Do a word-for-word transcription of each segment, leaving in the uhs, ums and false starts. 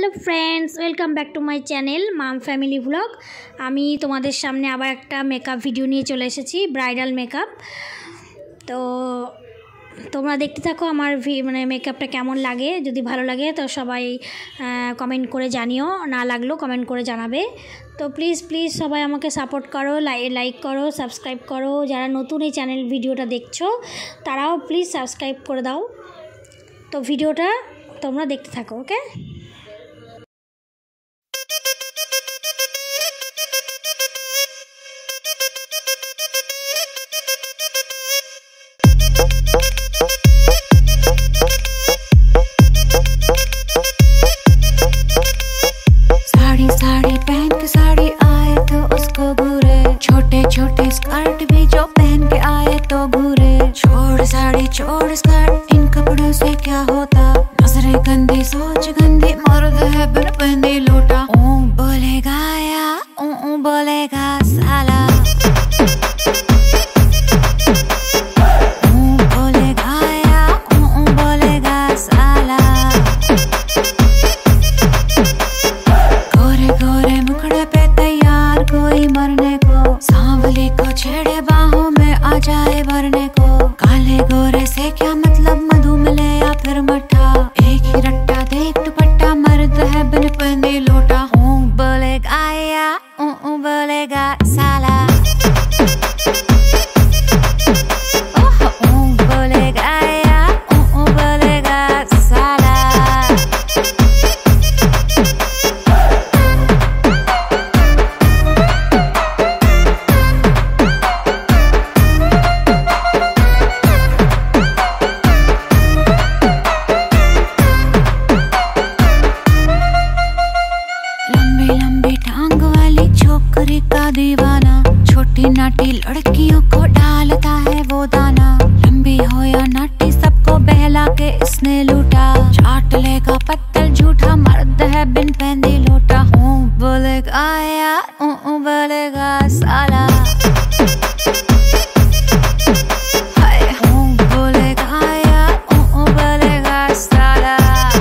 Hello friends welcome back to my channel mom family vlog. आमी तुम्हादेर सामने आबार एकटा मेकअप भिडियो निये चले एसेछि ब्राइडल मेकअप। तो তোমরা দেখতে থাকো আমার মানে মেকআপটা কেমন লাগে। যদি ভালো লাগে তো সবাই কমেন্ট করে জানিও, না লাগলেও কমেন্ট করে জানাবে। তো প্লিজ প্লিজ সবাই আমাকে সাপোর্ট করো, লাইক করো, সাবস্ক্রাইব করো। যারা নতুন এই চ্যানেল ভিডিওটা দেখছো তারাও প্লিজ সাবস্ক্রাইব করে দাও। তো ভিডিওটা তোমরা দেখতে থাকো, ওকে। साड़ी साड़ी पहन के साड़ी आए तो उसको घूरे, छोटे छोटे स्कर्ट भी जो पहन के आए तो घूरे। छोड़ साड़ी छोड़ स्कर्ट, इन कपड़ों से क्या होता। नजरें गंदी सोच गंदी, मर्द है बिन पहने लोटा। ऊ बोलेगा या ऊ ऊ बोलेगा साला, ऊ बोलेगा या ऊ ऊ बोलेगा साला। गोरे गोरे मुखड़े पे तैयार कोई मरने को, सांवली को छेड़े बाहों में आ जाए भरने को। काले गोरे से क्या मतलब, मधु मिले या फिर मट्ठा। एक ही रट्टा देख दुपट्टा, मर्द है बिन पहने लोटा। ऊ बोलेगा या ऊ ऊ बोलेगा साला, ओह ऊ बोलेगा या ऊ ऊ बोलेगा साला। लंबी लंबी टांग वाली छोकरी का दीवाना, छोटी नाटी लड़कियों को डालता है वो दाना। लंबी हो या नाटी सबको बहला के इसने लूटा। चाट लेगा पत्तल झूठा, मर्द है बिन पहने लोटा। ऊ बोलेगा या ऊ ऊ बोलेगा साला, हाय ऊ बोलेगा या ऊ ऊ बोलेगा साला।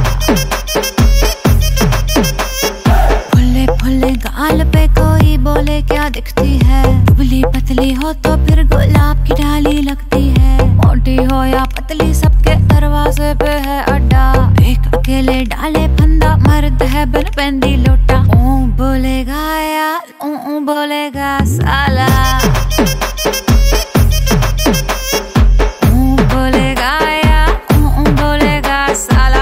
फुल्ले फुल्ले गाल पे कोई बोले क्या दिखती है, दुबली पतली हो तो फिर गुलाब की डाली लगती है। मोटी हो या पतली सबके दरवाजे पे है अड्डा। एक अकेले डाले फंदा, मर्द है बिन पहनती लोटा। ऊ बोलेगा या ऊ ऊ बोलेगा साला, ऊ बोलेगा या ऊ ऊ बोलेगा साला।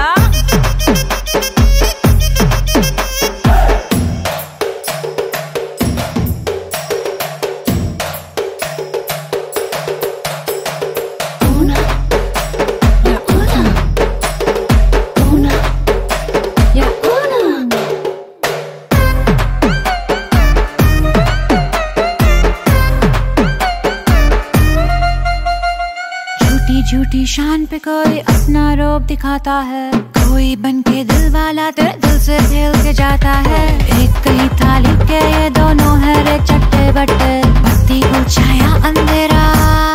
झूठी शान पे कोई अपना रोब दिखाता है, कोई बन के दिल वाला तेरे दिल से खेल के जाता है। एक कहीं थाली के ये दोनों है रे चट्टे बट्टे, बत्ती को छाया अंधेरा।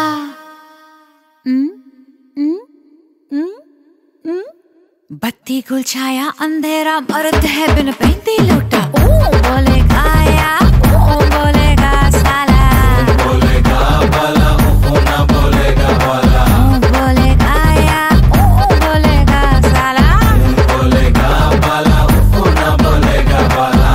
हम्म हम्म हम्म हम्म बत्ती गुल छाया अंधेरा, मर्द है बिन पहनती लोटा। ओ बोलेगा या ओ बोलेगा साला, बोलेगा भला ओ ना बोलेगा भला। बोलेगा या ओ बोलेगा साला, बोलेगा भला ओ ना बोलेगा भला।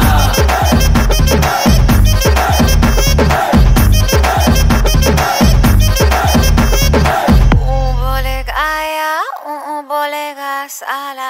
ओ बोलेगा या ओ बोलेगा साला।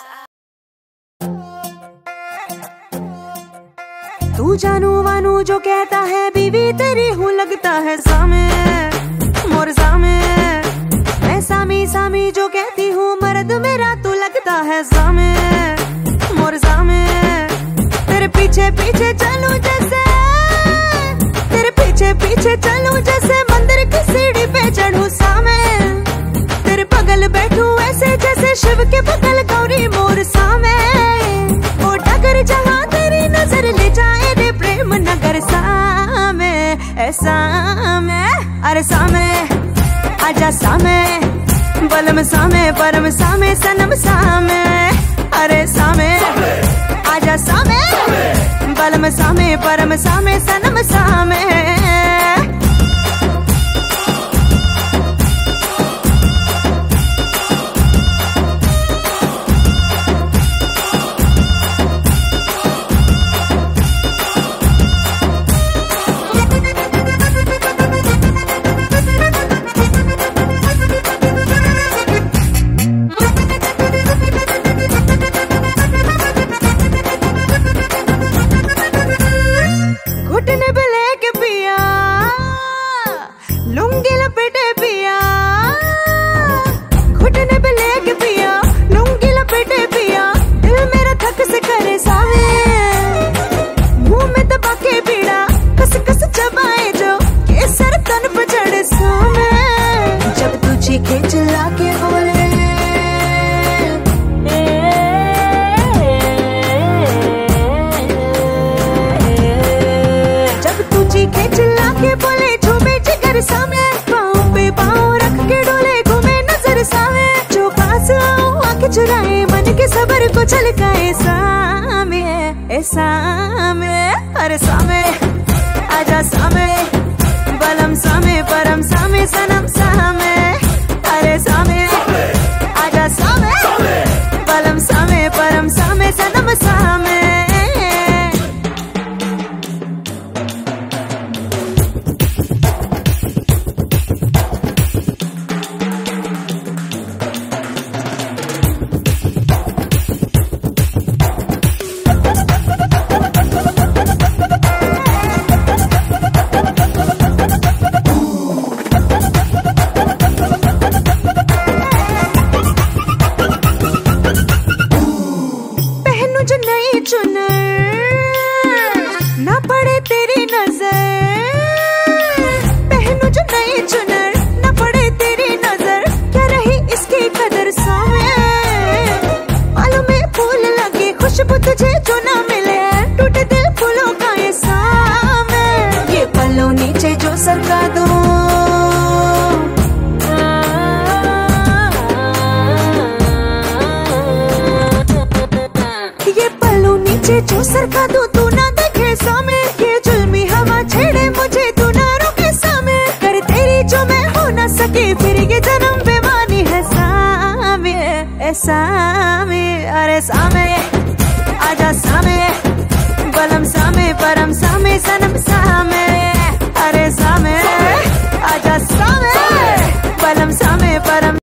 तू जानू वानू जो कहता है, बीवी तेरी हूँ लगता है सामे मोर सामे। मैं सामी सामी जो कहती हूँ, मर्द मेरा तू लगता है सामे मोर सामे। तेरे पीछे पीछे चलूं जैसे, तेरे पीछे पीछे चलूं जैसे मंदिर की सीढ़ी पे चढ़ूं सामे। तेरे बगल बैठूं ऐसे जैसे शिव के बगल गौरी मोर सामे। ओ डगर जहाँ तेरी नजर ले जाए रे प्रेम नगर सामे, ऐसा में अरे सामे आजा सामे, बलम सामे परम सामे सनम सामे, अरे सामे आजा सामे, बलम सामे परम सामे सनम सामे। घुटने पे लेके पिया, लुंगी लपेटे पिया, घुटने पे लेके पिया, लुंगी लपेटे पिया, दिल मेरा थक से करे सावे, मुंह में दबा के पीड़ा, कस कस चबाए जो केसर तन पे चढ़े सामे। जब तू चीखे चिल्ला के बोले, चीखे चिल्ला के बोले झूमे जिगर सामे, पाँव पे पाँव रख के डोले घूमे नजर सामे। जो पास आओ आंखें चुराए मन के सबर को छलकाए सामे, ए सामे, अरे सामे आजा सामे, बलम सामे परम सामे सनम सामे। अरे सामे आजा सामे, बलम सामे परम सामे सनम सामे। जो नई चुनर ना पड़े तेरी नजर, पहनू जो नई चुनर ना पड़े तेरी नजर, क्या रही इसकी कदर सामे। मालूम में फूल लगे खुशबू तुझे जो ना मिले, टूटे दिल फूलों का ये सामे। ये पल्लों नीचे जो सरका दो, ये पल्लू नीचे जो सरका दो तू ना देखे सामे। ये जुल्मी हवा छेड़े मुझे तू ना रोके सामे, कर तेरी जो मैं हो ना सके फिर ये जन्म बेमानी है सामे, ए सामे, अरे सामे आजा सामे, बलम सामे परम सामे सनम सामे। अरे सामे आजा सामे, बलम सामे परम